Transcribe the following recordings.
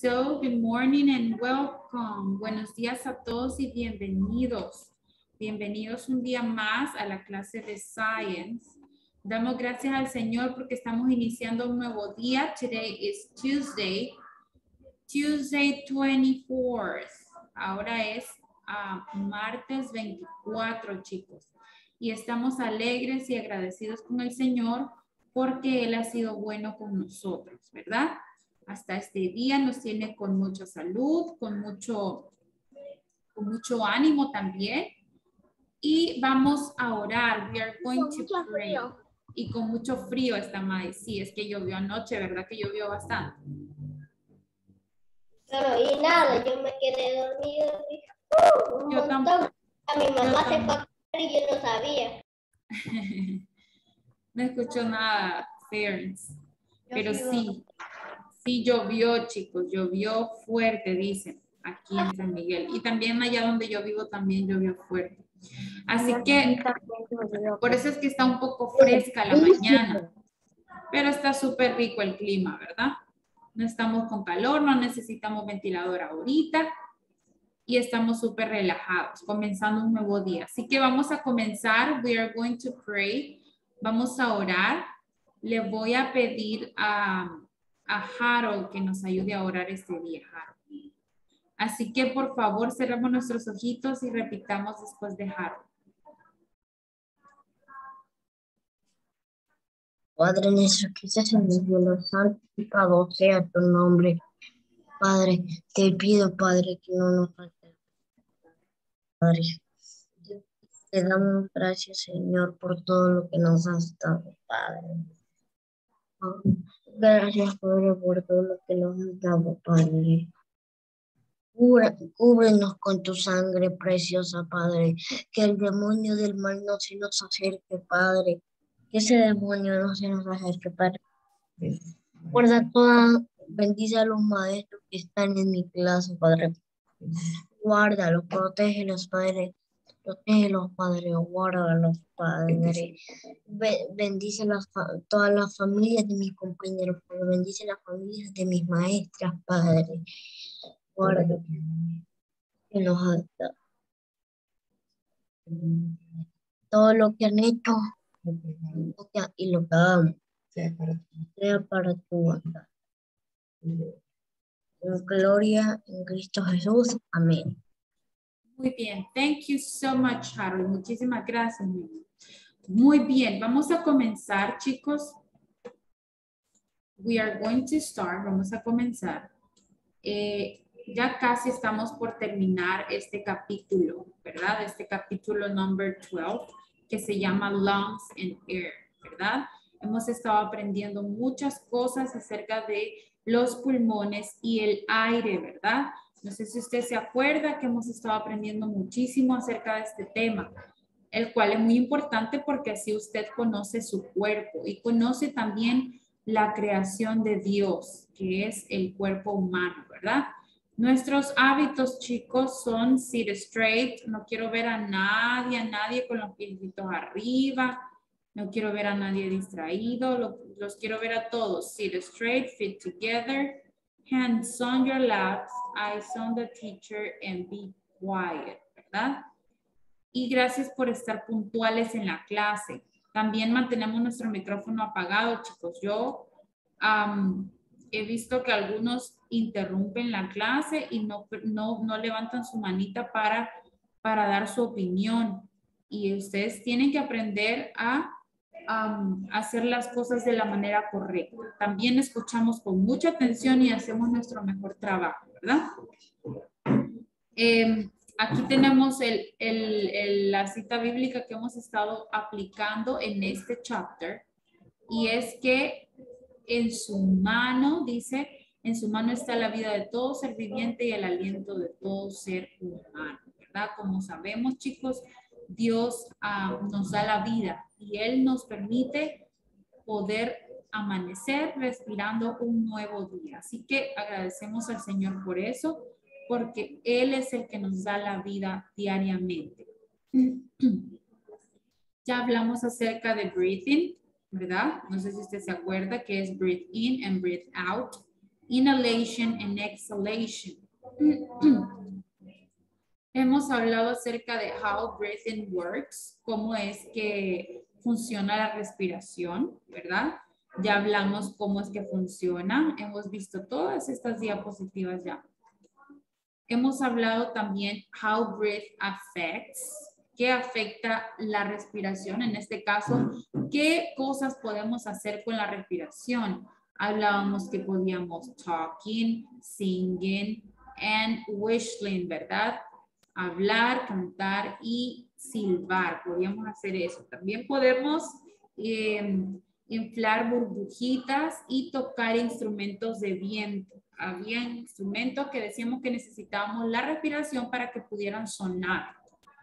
So, good morning and welcome. Buenos días a todos y bienvenidos. Bienvenidos un día más a la clase de Science. Damos gracias al Señor porque estamos iniciando un nuevo día. Today is Tuesday 24th. Ahora es martes 24, chicos. Y estamos alegres y agradecidos con el Señor porque Él ha sido bueno con nosotros, ¿verdad? Hasta este día nos tiene con mucha salud, con mucho ánimo también. Y vamos a orar. We are going to pray. Y con mucho frío está May. Sí, es que llovió anoche, ¿verdad? Que llovió bastante. No oí nada, yo me quedé dormido. Yo tampoco. A mi mamá se fue a comer y yo no sabía. No escucho nada, Ferns. Pero sí llovió, chicos. Llovió fuerte, dicen, aquí en San Miguel. Y también allá donde yo vivo también llovió fuerte. Así que, por eso es que está un poco fresca la mañana. Pero está súper rico el clima, ¿verdad? No estamos con calor, no necesitamos ventilador ahorita. Y estamos súper relajados, comenzando un nuevo día. Así que vamos a comenzar. We are going to pray. Vamos a orar. Le voy a pedir a Harold que nos ayude a orar este día, Harold. Así que por favor cerremos nuestros ojitos y repitamos después de Harold. Padre nuestro que estás en el cielo, santificado sea tu nombre. Padre, te pido, Padre, que no nos falte. Padre, te damos gracias, Señor, por todo lo que nos has dado, Padre. Gracias, Padre, por todo lo que nos has dado, Padre. Cúbrenos con tu sangre preciosa, Padre. Que el demonio del mal no se nos acerque, Padre. Que ese demonio no se nos acerque, Padre. Bendice a los maestros que están en mi clase, Padre. Guárdalos, protégelos, Padre. Protégelos, Padre. Guárdalos, Padre. Bendice todas las familias de mis compañeros, Padre. Bendice las familias de mis maestras, Padre. Guárdalos. Que nos haga todo lo que han hecho y lo que hagamos sea para tu bondad. Gloria en Cristo Jesús. Amén. Muy bien. Thank you so much, Harold. Muchísimas gracias, mi amor. Muy bien. Vamos a comenzar, chicos. We are going to start. Vamos a comenzar. Ya casi estamos por terminar este capítulo, ¿verdad? Este capítulo number 12, que se llama Lungs and Air, ¿verdad? Hemos estado aprendiendo muchas cosas acerca de los pulmones y el aire, ¿verdad? No sé si usted se acuerda que hemos estado aprendiendo muchísimo acerca de este tema, el cual es muy importante porque así usted conoce su cuerpo y conoce también la creación de Dios, que es el cuerpo humano, ¿verdad? Nuestros hábitos, chicos, son sit straight. No quiero ver a nadie con los piecitos arriba. No quiero ver a nadie distraído. Los quiero ver a todos. Sit straight, feet together, hands on your laps, eyes on the teacher, and be quiet, ¿verdad? Y gracias por estar puntuales en la clase. También mantenemos nuestro micrófono apagado, chicos. Yo he visto que algunos interrumpen la clase y no levantan su manita para dar su opinión. Y ustedes tienen que aprender a hacer las cosas de la manera correcta. También escuchamos con mucha atención y hacemos nuestro mejor trabajo, ¿verdad? Aquí tenemos la cita bíblica que hemos estado aplicando en este chapter. Y es que en su mano, dice, en su mano está la vida de todo ser viviente y el aliento de todo ser humano, ¿verdad? Como sabemos, chicos, Dios nos da la vida y Él nos permite poder amanecer respirando un nuevo día. Así que agradecemos al Señor por eso, porque Él es el que nos da la vida diariamente. Ya hablamos acerca de breathing, ¿verdad? No sé si usted se acuerda que es breathe in and breathe out. inhalation and exhalation. Hemos hablado acerca de how breathing works, cómo es que funciona la respiración, ¿verdad? Ya hablamos cómo es que funciona. Hemos visto todas estas diapositivas ya. Hemos hablado también how breath affects, qué afecta la respiración. En este caso, qué cosas podemos hacer con la respiración. Hablábamos que podíamos talking, singing and whistling, ¿verdad? Hablar, cantar y silbar. Podíamos hacer eso. También podemos inflar burbujitas y tocar instrumentos de viento. Había instrumentos que decíamos que necesitábamos la respiración para que pudieran sonar.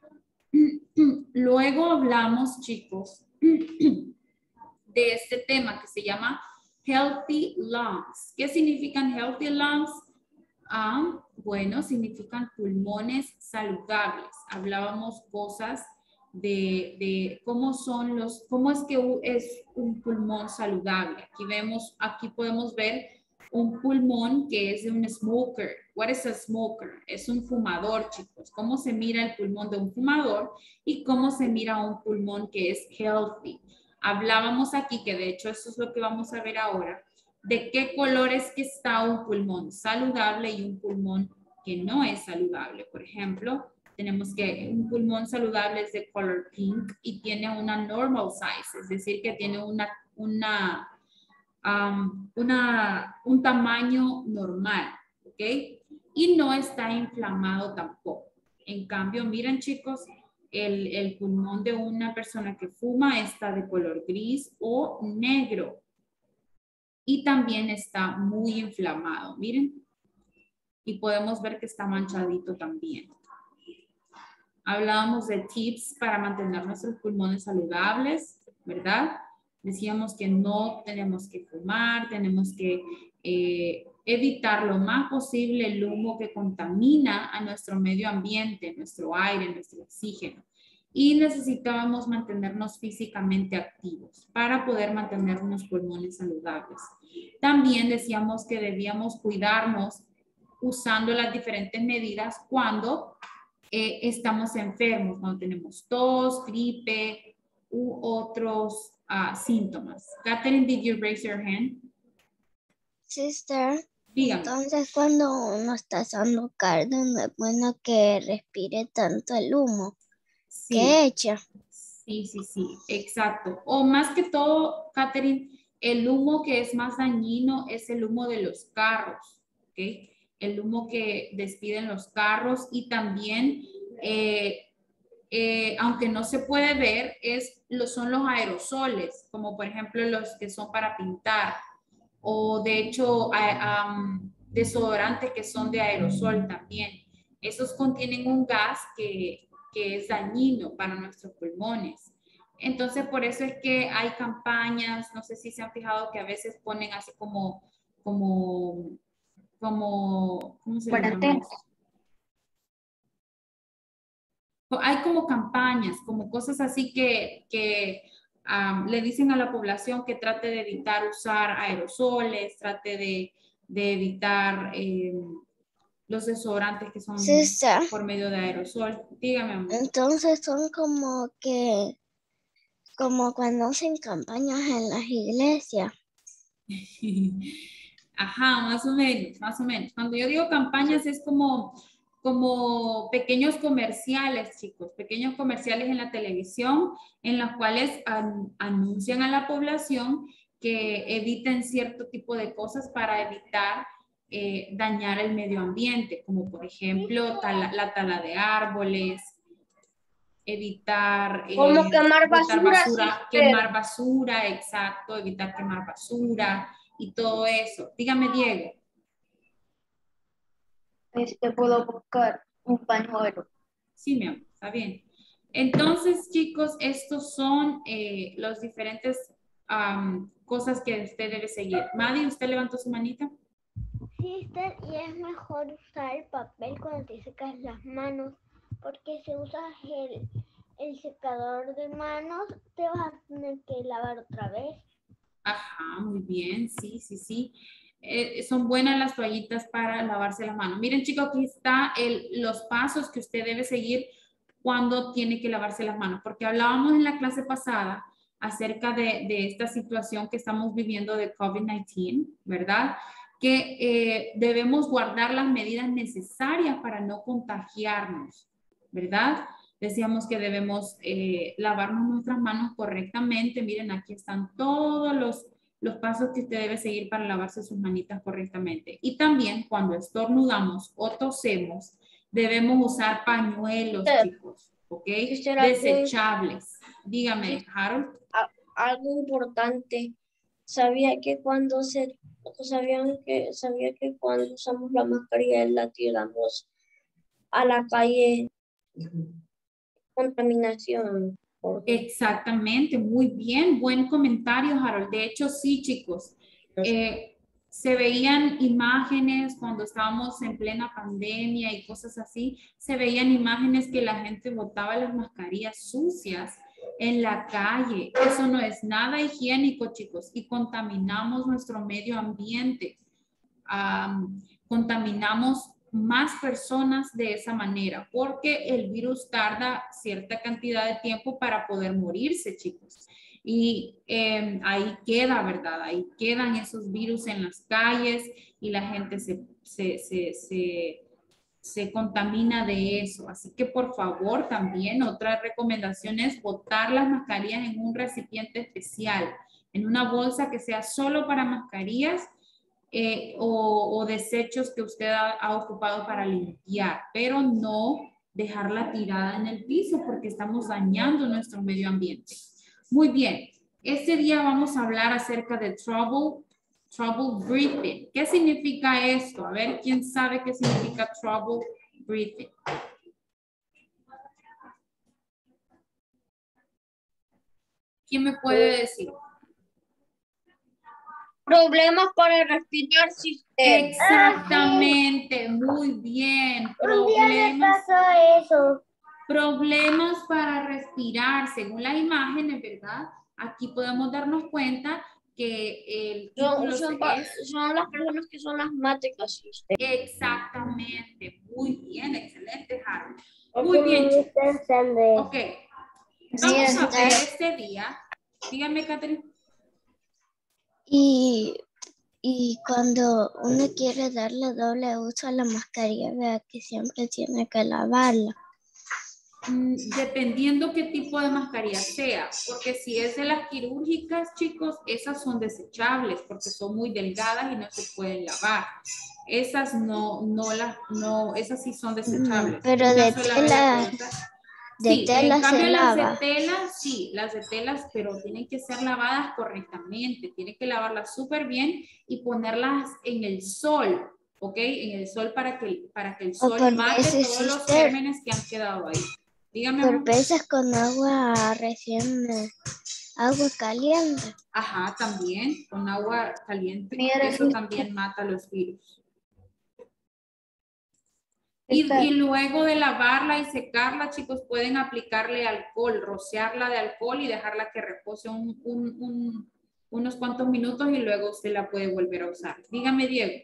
Luego hablamos, chicos, de este tema que se llama Healthy Lungs. ¿Qué significan Healthy Lungs? Bueno, significan pulmones saludables. Hablábamos cosas de cómo es que es un pulmón saludable. Aquí podemos ver un pulmón que es de un smoker. What is a smoker? Es un fumador, chicos. ¿Cómo se mira el pulmón de un fumador y cómo se mira un pulmón que es healthy? Hablábamos aquí, que de hecho eso es lo que vamos a ver ahora, de qué color es que está un pulmón saludable y un pulmón que no es saludable. Por ejemplo, tenemos que un pulmón saludable es de color pink y tiene una normal size, es decir, que tiene un tamaño normal, ¿ok? Y no está inflamado tampoco. En cambio, miren, chicos, el pulmón de una persona que fuma está de color gris o negro. Y también está muy inflamado, miren. Y podemos ver que está manchadito también. Hablábamos de tips para mantener nuestros pulmones saludables, ¿verdad? Decíamos que no tenemos que fumar, tenemos que evitar lo más posible el humo que contamina a nuestro medio ambiente, nuestro aire, nuestro oxígeno. Y necesitábamos mantenernos físicamente activos para poder mantener unos pulmones saludables. También decíamos que debíamos cuidarnos usando las diferentes medidas cuando estamos enfermos, cuando tenemos tos, gripe u otros síntomas. Catherine, did you raise your hand? Sister, Dígame. entonces cuando uno está usando cardio no es bueno que respire tanto el humo que echa. Sí, sí, sí, exacto. O más que todo, Catherine, el humo que es más dañino es el humo de los carros, ¿ok? El humo que despiden los carros y también, aunque no se puede ver, son los aerosoles, como por ejemplo los que son para pintar, o de hecho desodorantes que son de aerosol también. Esos contienen un gas que es dañino para nuestros pulmones. Entonces, por eso es que hay campañas, no sé si se han fijado que a veces ponen así ¿cómo se llama eso? Hay como campañas, como cosas así que le dicen a la población que trate de evitar usar aerosoles, trate de evitar los desodorantes que son por medio de aerosol. Dígame, amor. Entonces son como cuando hacen campañas en las iglesias. Ajá, más o menos, más o menos. Cuando yo digo campañas es como pequeños comerciales, chicos, pequeños comerciales en la televisión en los cuales anuncian a la población que eviten cierto tipo de cosas para evitar dañar el medio ambiente, como por ejemplo la tala de árboles, evitar Como quemar basura, quemar basura, exacto, evitar quemar basura y todo eso. Dígame, Diego. Puedo buscar un pañuelo. Sí, mi amor, está bien. Entonces, chicos, estos son los diferentes cosas que usted debe seguir. Madi, ¿usted levantó su manita? Sister, y es mejor usar el papel cuando te secas las manos, porque si usas el secador de manos, te vas a tener que lavar otra vez. Ajá, muy bien, sí, sí, sí. son buenas las toallitas para lavarse las manos. Miren, chicos, aquí está los pasos que usted debe seguir cuando tiene que lavarse las manos, porque hablábamos en la clase pasada acerca de esta situación que estamos viviendo de COVID-19, ¿verdad? Que debemos guardar las medidas necesarias para no contagiarnos, ¿verdad? Decíamos que debemos lavarnos nuestras manos correctamente. Miren, aquí están todos los pasos que usted debe seguir para lavarse sus manitas correctamente. Y también cuando estornudamos o tosemos, debemos usar pañuelos, chicos, ¿ok? Desechables. Dígame, Harold. Algo importante. Sabía que cuando usamos la mascarilla la tiramos a la calle, contaminación. Exactamente, muy bien, buen comentario, Harold. De hecho, sí, chicos, se veían imágenes cuando estábamos en plena pandemia y cosas así, se veían imágenes que la gente botaba las mascarillas sucias en la calle. Eso no es nada higiénico, chicos, y contaminamos nuestro medio ambiente. Contaminamos más personas de esa manera, porque el virus tarda cierta cantidad de tiempo para poder morirse, chicos. Y ahí queda, ¿verdad? Ahí quedan esos virus en las calles y la gente se contamina de eso. Así que por favor también otra recomendación es botar las mascarillas en un recipiente especial, en una bolsa que sea solo para mascarillas o desechos que usted ha ocupado para limpiar, pero no dejarla tirada en el piso porque estamos dañando nuestro medio ambiente. Muy bien, este día vamos a hablar acerca de trouble breathing. ¿Qué significa esto? A ver, ¿quién sabe qué significa trouble breathing? ¿Quién me puede decir? Problemas para respirar, sister. Exactamente, muy bien. Un día me pasó eso. Problemas para respirar, según las imágenes, ¿verdad? Aquí podemos darnos cuenta que el título son las personas que son asmáticas, sister. Exactamente, muy bien, excelente, Harold. Muy bien, chicos. Ok, vamos a ver este día. Dígame, Catherine. Y cuando uno quiere darle doble uso a la mascarilla, vea que siempre tiene que lavarla. Dependiendo qué tipo de mascarilla sea, porque si es de las quirúrgicas, chicos, esas son desechables porque son muy delgadas y no se pueden lavar. Esas esas sí son desechables. Pero de tela, sí, en cambio se las lava. de tela, sí, las de telas, pero tienen que ser lavadas correctamente. Tienen que lavarlas súper bien y ponerlas en el sol, ¿ok? En el sol para que el sol mate todos los gérmenes que han quedado ahí. Dígame. Por veces con agua agua caliente. Ajá, también con agua caliente. Eso también mata los virus. Y luego de lavarla y secarla, chicos, pueden aplicarle alcohol, rociarla de alcohol y dejarla que repose unos cuantos minutos y luego usted la puede volver a usar. Dígame, Diego.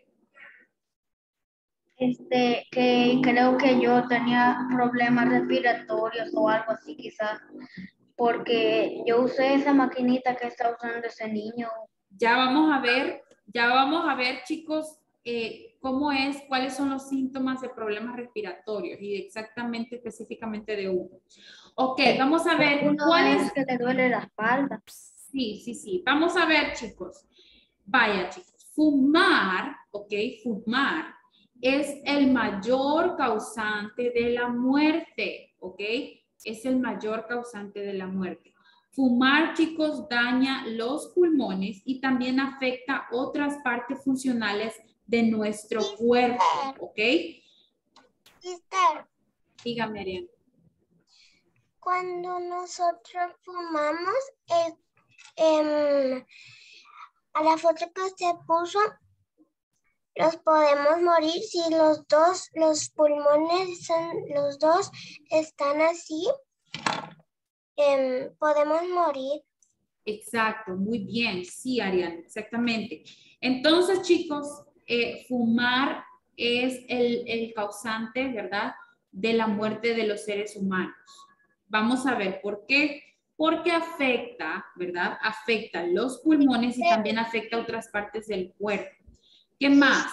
Que creo que yo tenía problemas respiratorios o algo así quizás, porque yo usé esa maquinita que está usando ese niño. Ya vamos a ver, chicos, cuáles son los síntomas de problemas respiratorios y exactamente, específicamente de uno. Ok, vamos a ver cuáles que te duele la espalda. Sí. Vamos a ver, chicos. Vaya, chicos, fumar, ok, fumar es el mayor causante de la muerte, ok, es el mayor causante de la muerte. Fumar, chicos, daña los pulmones y también afecta otras partes funcionales de nuestro cuerpo, ¿ok? Sister. Dígame, Ariana. Cuando nosotros fumamos, a la foto que usted puso, los podemos morir si los pulmones los dos están así, podemos morir. Exacto, muy bien. Sí, Ariana, exactamente. Entonces, chicos, fumar es el causante, ¿verdad?, de la muerte de los seres humanos. Vamos a ver por qué. Porque afecta, ¿verdad? Afecta los pulmones y también afecta otras partes del cuerpo. ¿Qué más?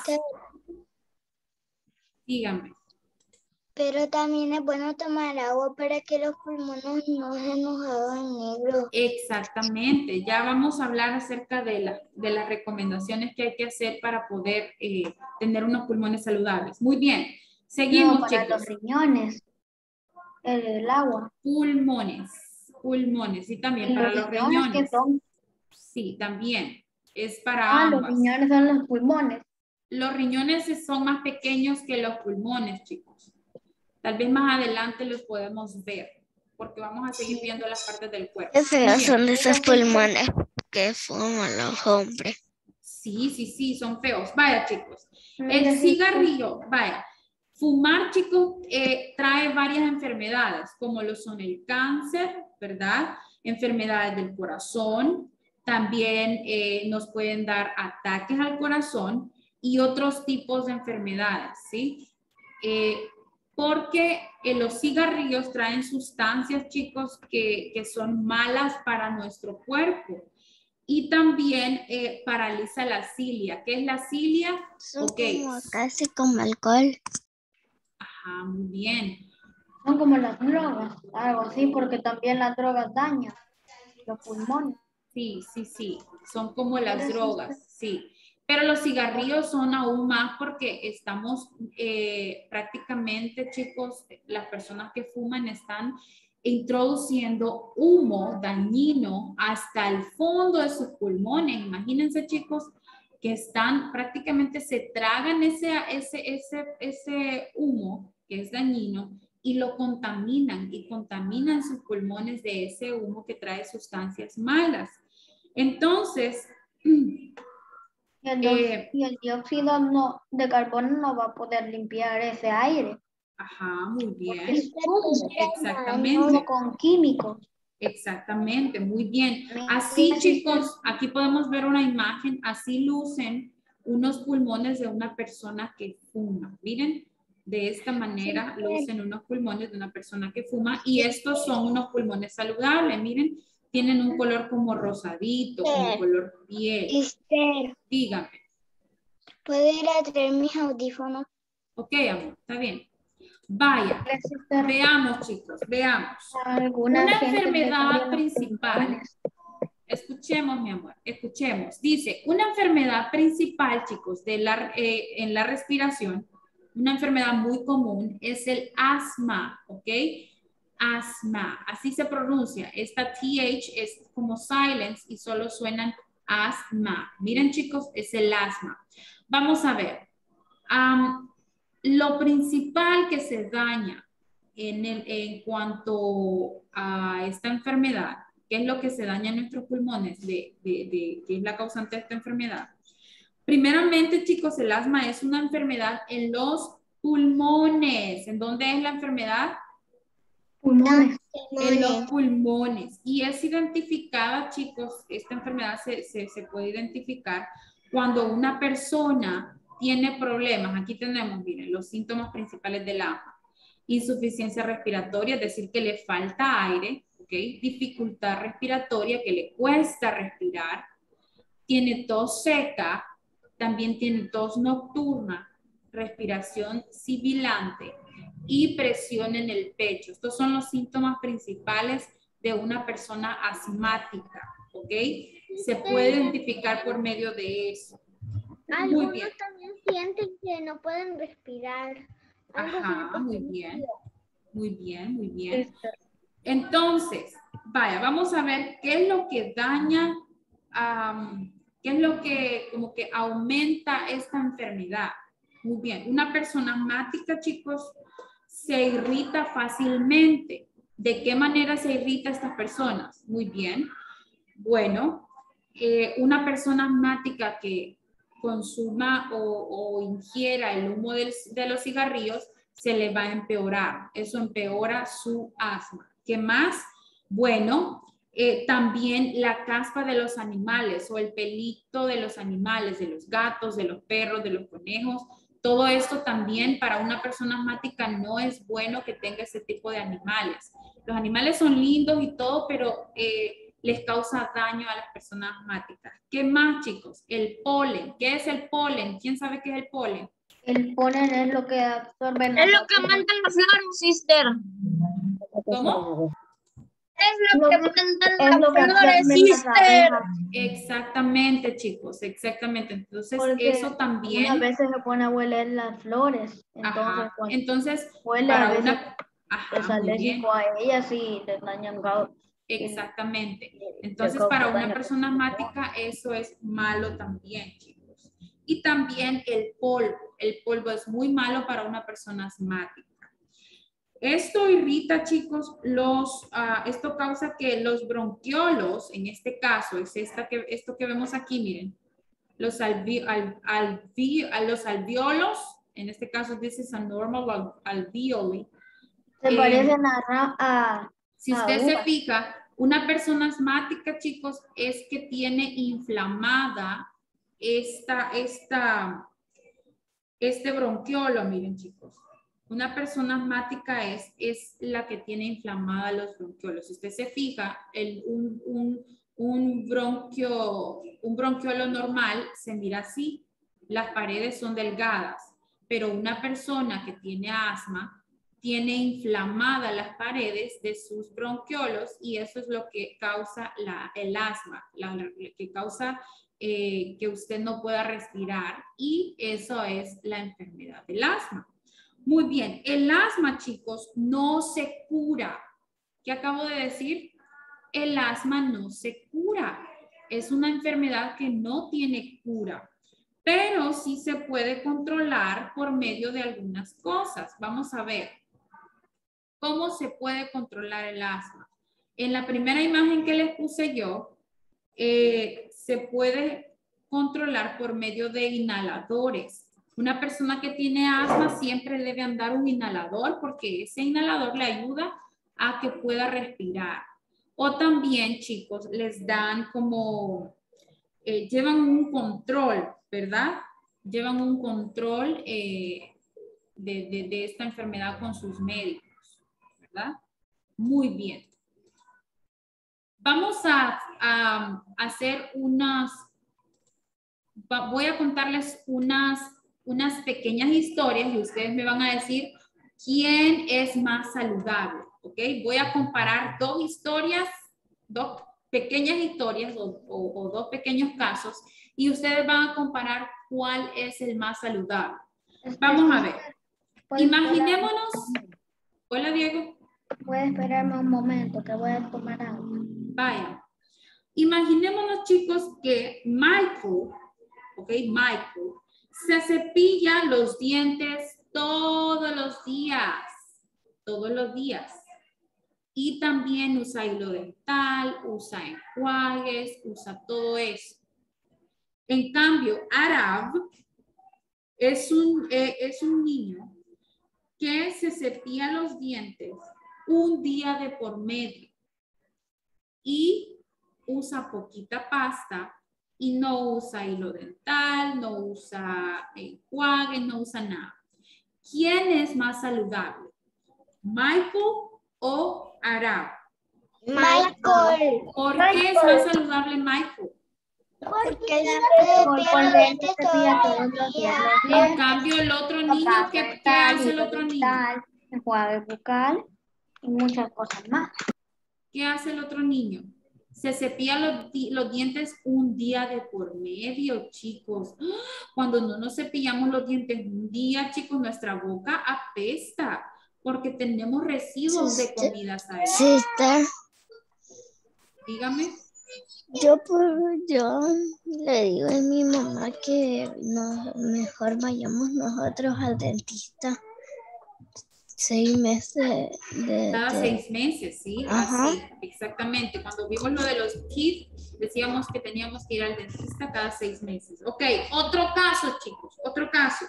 Dígame. Pero también es bueno tomar agua para que los pulmones no se nos hagan negros. Exactamente. Ya vamos a hablar acerca de las recomendaciones que hay que hacer para poder tener unos pulmones saludables. Muy bien. Seguimos, No, para chicos. los riñones, el agua. Pulmones. Pulmones. Y también ¿Y para los los riñones qué riñones. son? Sí, también. Es para Los ambas. riñones son los pulmones. Los riñones son más pequeños que los pulmones, chicos. Tal vez más adelante los podemos ver, porque vamos a seguir viendo las partes del cuerpo. Qué feos Muy bien. son esos pulmones que fuman los hombres. Sí, son feos. Vaya, chicos. Mira, El cigarrillo, vaya. Fumar, chicos, trae varias enfermedades, como lo son el cáncer, ¿verdad? Enfermedades del corazón. También nos pueden dar ataques al corazón y otros tipos de enfermedades, ¿sí? Porque los cigarrillos traen sustancias, chicos, que son malas para nuestro cuerpo. Y también paraliza la cilia. ¿Qué es la cilia? Son Ok. como casi como alcohol. Ajá, muy bien. son como las drogas, algo así, porque también las drogas dañan los pulmones. Sí. Son como las drogas, sí. Pero los cigarrillos son aún más porque estamos prácticamente, chicos, las personas que fuman están introduciendo humo dañino hasta el fondo de sus pulmones. Imagínense, chicos, que están prácticamente se tragan ese humo que es dañino y lo contaminan y contaminan sus pulmones de ese humo que trae sustancias malas. Entonces, Y el dióxido de carbono no va a poder limpiar ese aire. ajá, muy bien. Es humo, Exactamente. con químicos. Exactamente, muy bien. Así, chicos, aquí podemos ver una imagen, así lucen unos pulmones de una persona que fuma. Miren, de esta manera lucen unos pulmones de una persona que fuma y estos son unos pulmones saludables. Miren, tienen un color como rosadito, como color piel. Dígame. ¿Puedo ir a traer mis audífonos? Ok, amor, está bien. Vaya, veamos, chicos, veamos. Alguna Una gente enfermedad principal. Escuchemos, mi amor, escuchemos. Dice, una enfermedad principal, chicos, en la respiración, una enfermedad muy común es el asma, ¿ok? Asma, así se pronuncia. Esta TH es como silence y solo suenan asma. Miren, chicos, es el asma. Vamos a ver. Lo principal que se daña en cuanto a esta enfermedad, ¿qué es lo que se daña en nuestros pulmones? ¿Qué es la causante de esta enfermedad? Primeramente, chicos, el asma es una enfermedad en los pulmones. ¿En dónde es la enfermedad? Pulmones. En los pulmones. Y es identificada, chicos, esta enfermedad se puede identificar cuando una persona tiene problemas. Aquí tenemos, miren, los síntomas principales del asma. Insuficiencia respiratoria, es decir, que le falta aire, ¿ok? Dificultad respiratoria, que le cuesta respirar. Tiene tos seca, también tiene tos nocturna, respiración sibilante y presión en el pecho. Estos son los síntomas principales de una persona asmática, ¿ok? Se puede identificar por medio de eso. Algunos también sienten que no pueden respirar. Ajá, muy bien. Muy bien, muy bien. Entonces, vaya, vamos a ver qué es lo que daña, qué es lo que como que aumenta esta enfermedad. Muy bien, una persona asmática, chicos, se irrita fácilmente. ¿De qué manera se irrita a estas personas? Muy bien. Bueno, una persona asmática que consuma o ingiera el humo de los cigarrillos se le va a empeorar. Eso empeora su asma. ¿Qué más? Bueno, También la caspa de los animales o el pelito de los animales, de los gatos, de los perros, de los conejos. Todo esto también para una persona asmática no es bueno que tenga ese tipo de animales. Los animales son lindos y todo, pero les causa daño a las personas asmáticas. ¿Qué más, chicos? El polen. ¿Qué es el polen? ¿Quién sabe qué es el polen? El polen es lo que absorbe. Es lo que mandan las flores, sister. ¿Cómo? Es lo que mandan Es lo que las flores, absorben las sister. abejas. Exactamente, chicos, exactamente. Entonces, Porque eso también. unas veces se pone a hueler las flores. Entonces, Ajá. cuando Entonces, huele a para veces una. Ajá, es muy bien. alérgico a ellas y les dañan Exactamente. le Entonces, causa para una daño. persona asmática, eso es malo también, chicos. Y también el polvo. El polvo es muy malo para una persona asmática. Esto irrita, chicos, esto causa que los bronquiolos, en este caso, es esto que vemos aquí, miren, los alveolos, en este caso, this is a normal alveoli. Se parecen a Si usted se uvas. fija, una persona asmática, chicos, es que tiene inflamada este bronquiolo, miren, chicos. Una persona asmática es la que tiene inflamada los bronquiolos. Si usted se fija, un bronquiolo normal se mira así. Las paredes son delgadas, pero una persona que tiene asma tiene inflamadas las paredes de sus bronquiolos y eso es lo que causa el asma, que causa que usted no pueda respirar y eso es la enfermedad del asma. Muy bien, el asma, chicos, no se cura. ¿Qué acabo de decir? El asma no se cura. Es una enfermedad que no tiene cura, pero sí se puede controlar por medio de algunas cosas. Vamos a ver cómo se puede controlar el asma. En la primera imagen que les puse yo, se puede controlar por medio de inhaladores. Una persona que tiene asma siempre debe andar un inhalador porque ese inhalador le ayuda a que pueda respirar. O también, chicos, les dan como, llevan un control, ¿verdad? Llevan un control de esta enfermedad con sus médicos, ¿verdad? Muy bien. Vamos a hacer voy a contarles unas pequeñas historias y ustedes me van a decir quién es más saludable, ¿ok? Voy a comparar dos pequeñas historias o dos pequeños casos y ustedes van a comparar cuál es el más saludable. Vamos a ver. Imaginémonos. Hola, Diego. Puede esperarme un momento que voy a tomar agua. Vaya. Imaginémonos, chicos, que Michael, ¿ok? Michael se cepilla los dientes todos los días. Y también usa hilo dental, usa enjuagues, usa todo eso. En cambio, Arab es un niño que se cepilla los dientes un día de por medio y usa poquita pasta y no usa hilo dental, no usa enjuague, no usa nada. ¿Quién es más saludable? ¿Michael o Arab? Michael. ¿Por qué es más saludable Michael? Porque Porque se cepilla todos los días los En dientes. cambio, el otro niño, ¿qué hace el otro niño? Enjuague bucal y muchas cosas más. ¿Qué hace el otro niño? Se cepilla los dientes un día de por medio, chicos. Cuando no nos cepillamos los dientes un día, chicos, nuestra boca apesta porque tenemos residuos de comidas ahí. Sister, Dígame. yo le digo a mi mamá que mejor vayamos nosotros al dentista 6 meses Cada 6 meses, ¿sí? Ajá. Así, exactamente. Cuando vimos lo de los teeth, decíamos que teníamos que ir al dentista cada 6 meses. Ok, otro caso, chicos, otro caso.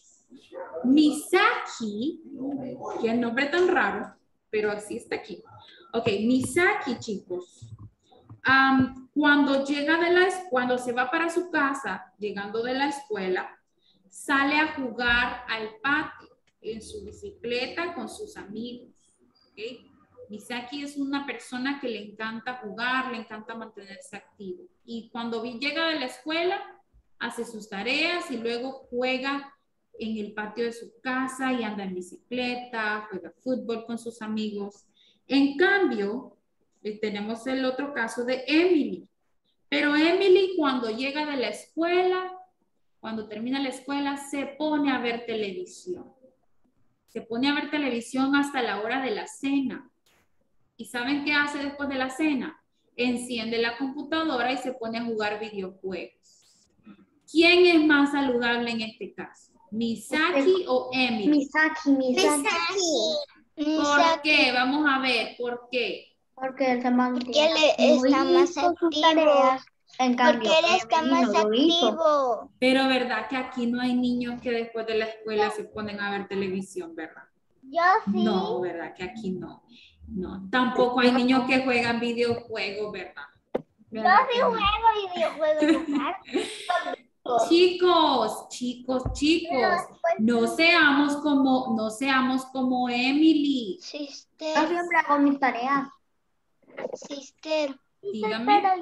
Misaki, qué nombre tan raro, pero así está aquí. Ok, Misaki, chicos, Cuando cuando se va para su casa, llegando de la escuela, sale a jugar al patio en su bicicleta con sus amigos. ¿Okay? Misaki es una persona que le encanta jugar, le encanta mantenerse activo. Y cuando llega de la escuela, hace sus tareas y luego juega en el patio de su casa y anda en bicicleta, juega fútbol con sus amigos. En cambio, tenemos el otro caso de Emily. Pero Emily cuando llega de la escuela, cuando termina la escuela, se pone a ver televisión. Se pone a ver televisión hasta la hora de la cena. ¿Y saben qué hace después de la cena? Enciende la computadora y se pone a jugar videojuegos. ¿Quién es más saludable en este caso? ¿Misaki o Emily? Misaki. ¿Por qué? Vamos a ver, ¿por qué? Porque él se mantiene Porque él está más con sus activo. tareas. En cambio, Porque él está Emily más no lo hizo. activo. Pero verdad que aquí no hay niños que después de la escuela se ponen a ver televisión, ¿verdad? Yo sí. No, ¿verdad? Que aquí no. No, tampoco hay niños que juegan videojuegos, ¿verdad? Yo sí juego videojuegos. Chicos, no seamos como Emily. Sister. Yo siempre hago mis tareas. Sister. Dígame. Pero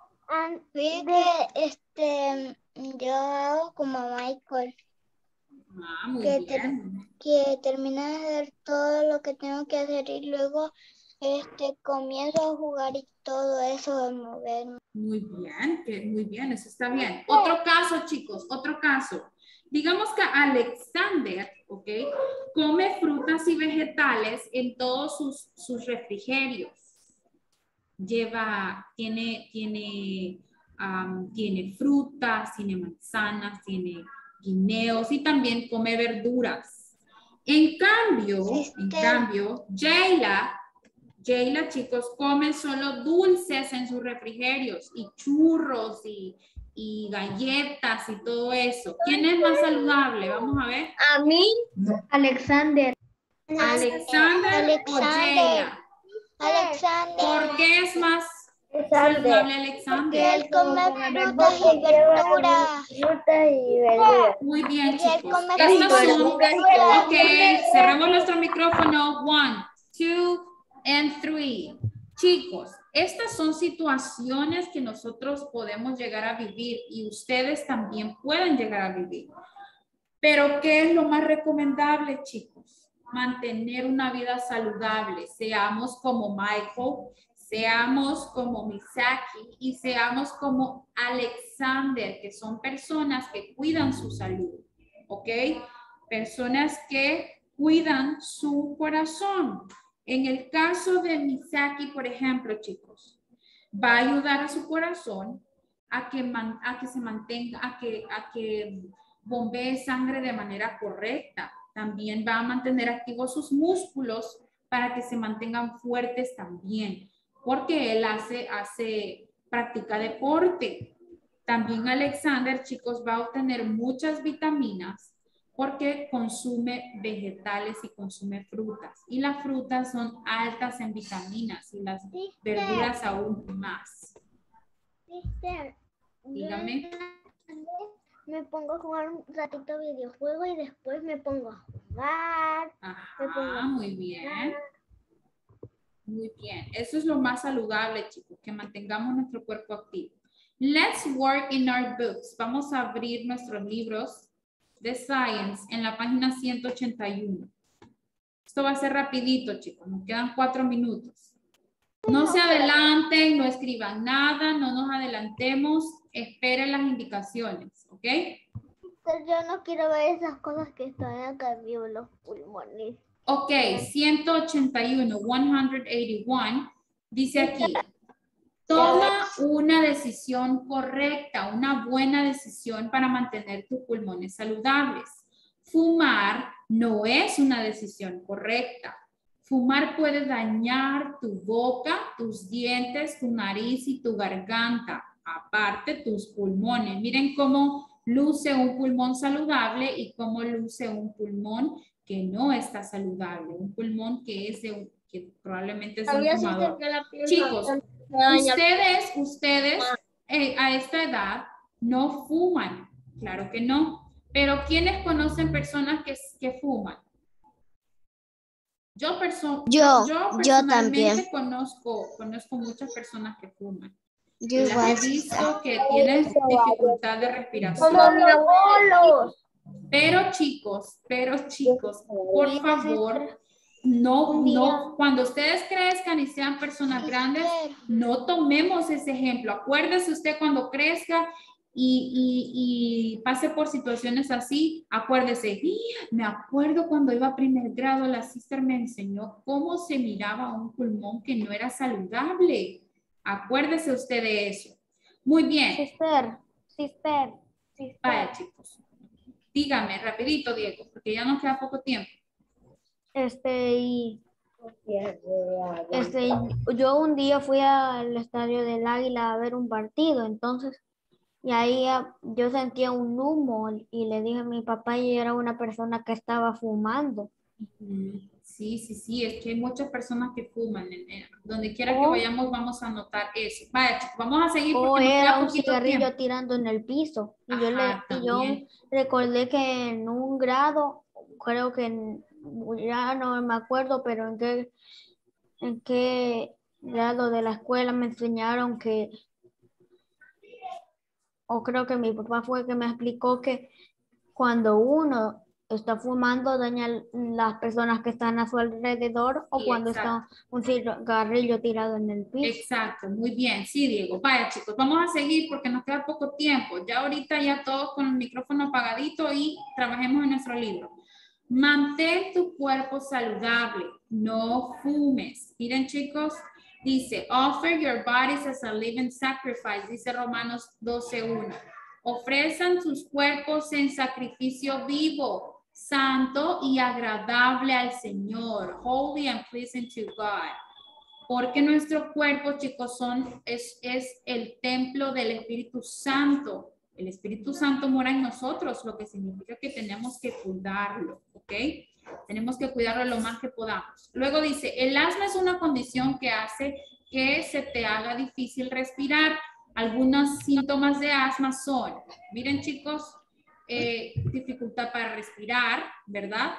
yo hago como Michael. Muy que, bien. que termino de hacer todo lo que tengo que hacer y luego comienzo a jugar y todo eso de moverme. Muy bien, eso está bien. Otro caso, chicos, otro caso. Digamos que Alexander, ¿ok? Come frutas y vegetales en todos sus refrigerios. Tiene frutas, tiene manzanas, tiene guineos y también come verduras. En cambio, Jayla, chicos, come solo dulces en sus refrigerios y churros y galletas y todo eso. ¿Quién es más saludable? Vamos a ver. A mí, Alexander. ¿Alexander o Jayla? Alexander. ¿Por qué es más saludable Alexander? Él come frutas y verduras. Muy bien, Porque él chicos. come Estas son, verduras. ok, cerremos nuestro micrófono. 1, 2, and 3. Chicos, estas son situaciones que nosotros podemos llegar a vivir y ustedes también pueden llegar a vivir. Pero, ¿qué es lo más recomendable, chicos? Mantener una vida saludable. Seamos como Michael, seamos como Misaki y seamos como Alexander, que son personas que cuidan su salud, ¿ok? Personas que cuidan su corazón. En el caso de Misaki, por ejemplo, chicos, va a ayudar a su corazón a que se mantenga, a que bombee sangre de manera correcta. También va a mantener activos sus músculos para que se mantengan fuertes también, porque él practica deporte. También Alexander, chicos, va a obtener muchas vitaminas porque consume vegetales y consume frutas. Y las frutas son altas en vitaminas y las verduras aún más. Dígame. Me pongo a jugar un ratito videojuego y después me pongo a jugar. Ajá, muy bien. Muy bien. Eso es lo más saludable, chicos, que mantengamos nuestro cuerpo activo. Let's work in our books. Vamos a abrir nuestros libros de Science en la página 181. Esto va a ser rapidito, chicos. Nos quedan 4 minutos. No se adelanten, no escriban nada, no nos adelantemos. Esperen las indicaciones, ¿ok? Yo no quiero ver esas cosas que están acá arriba, los pulmones. Ok, 181, 181, dice aquí. Toma una decisión correcta, una buena decisión para mantener tus pulmones saludables. Fumar no es una decisión correcta. Fumar puede dañar tu boca, tus dientes, tu nariz y tu garganta. Aparte, tus pulmones. Miren cómo luce un pulmón saludable y cómo luce un pulmón que no está saludable. Un pulmón que probablemente es de un fumador. Chicos, Ustedes a esta edad no fuman, claro que no. Pero ¿quiénes conocen personas que fuman? Yo personalmente también. conozco muchas personas que fuman. Yo Y las igual, he visto que tienen dificultad de respiración. Como mi abuelo. Pero chicos, por favor, no, cuando ustedes crezcan y sean personas grandes, no tomemos ese ejemplo. Acuérdese usted cuando crezca y pase por situaciones así, acuérdese, me acuerdo cuando iba a primer grado, la sister me enseñó cómo se miraba un pulmón que no era saludable. Acuérdese usted de eso. Muy bien. Sister. Vaya, chicos. Dígame, rapidito, Diego, porque ya nos queda poco tiempo. Yo un día fui al Estadio del Águila a ver un partido, entonces, y ahí yo sentía un humo y le dije a mi papá y era una persona que estaba fumando. Sí, es que hay muchas personas que fuman. Donde quiera que vayamos vamos a notar eso. Vaya, chicos, vamos a seguir porque nos Era queda un poquito cigarrillo tiempo. tirando en el piso. Y Ajá, yo recordé que en un grado, creo que ya no me acuerdo, pero en qué grado de la escuela me enseñaron o creo que mi papá fue que me explicó que cuando uno está fumando daña a las personas que están a su alrededor o Sí, cuando exacto. está un cigarrillo tirado en el piso. Exacto, muy bien. Sí, Diego. Vaya, chicos, vamos a seguir porque nos queda poco tiempo. Ya ahorita ya todos con el micrófono apagadito y trabajemos en nuestro libro. Mantén tu cuerpo saludable, no fumes. Miren, chicos, dice, offer your bodies as a living sacrifice, dice Romanos 12:1. Ofrezcan sus cuerpos en sacrificio vivo, santo y agradable al Señor, holy and pleasing to God. Porque nuestro cuerpo, chicos, es el templo del Espíritu Santo. El Espíritu Santo mora en nosotros, lo que significa que tenemos que cuidarlo, ¿ok? Tenemos que cuidarlo lo más que podamos. Luego dice, el asma es una condición que hace que se te haga difícil respirar. Algunos síntomas de asma son, miren chicos, dificultad para respirar, ¿verdad?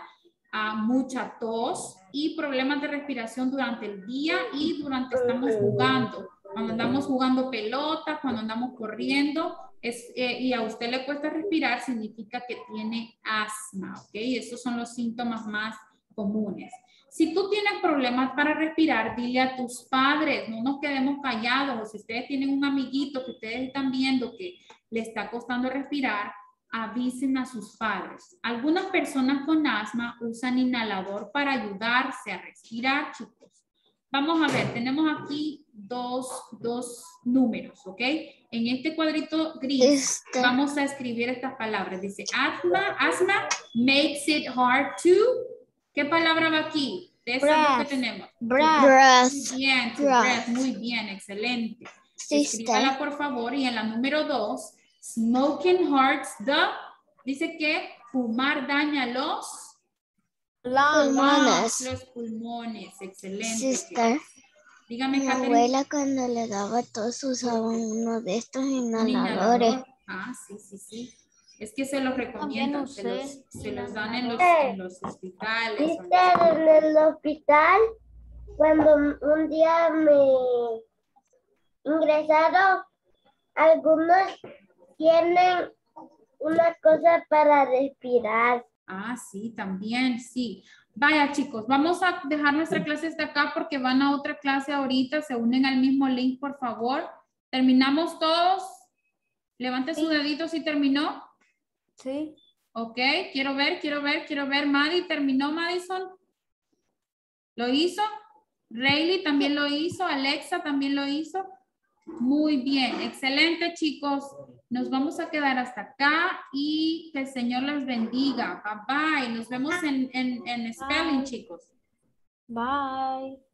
Mucha tos y problemas de respiración durante el día y durante estamos jugando. Cuando andamos jugando pelota, cuando andamos corriendo y a usted le cuesta respirar, significa que tiene asma, ¿ok? Esos son los síntomas más comunes. Si tú tienes problemas para respirar, dile a tus padres, no nos quedemos callados. O si ustedes tienen un amiguito que ustedes están viendo que le está costando respirar, avisen a sus padres. Algunas personas con asma usan inhalador para ayudarse a respirar, chicos. Vamos a ver, tenemos aquí dos números, ¿ok? En este cuadrito gris vamos a escribir estas palabras. Dice, asma makes it hard to. ¿Qué palabra va aquí? De eso es lo que tenemos. breath. Muy bien, to breath. Muy bien, excelente. Escríbala por favor y en la número 2. Smoking hurts dice que fumar daña los pulmones. Excelente. Sister, Dígame, mi Catherine. abuela cuando le daba tos usaba uno de estos inhaladores. Sí. Es que se los recomiendan, se los dan en los hospitales. En el hospital, cuando un día me ingresaron, algunos tienen una cosa para respirar. Sí, también, sí. Vaya, chicos, vamos a dejar nuestra clase hasta acá porque van a otra clase ahorita. Se unen al mismo link, por favor. ¿Terminamos todos? Levante su dedito si terminó. Sí. Ok, quiero ver. Maddie, ¿terminó Madison? ¿Lo hizo? Rayleigh también lo hizo. Alexa también lo hizo. Muy bien, excelente chicos. Nos vamos a quedar hasta acá y que el Señor les bendiga. Bye bye. Nos vemos en spelling, chicos. Bye.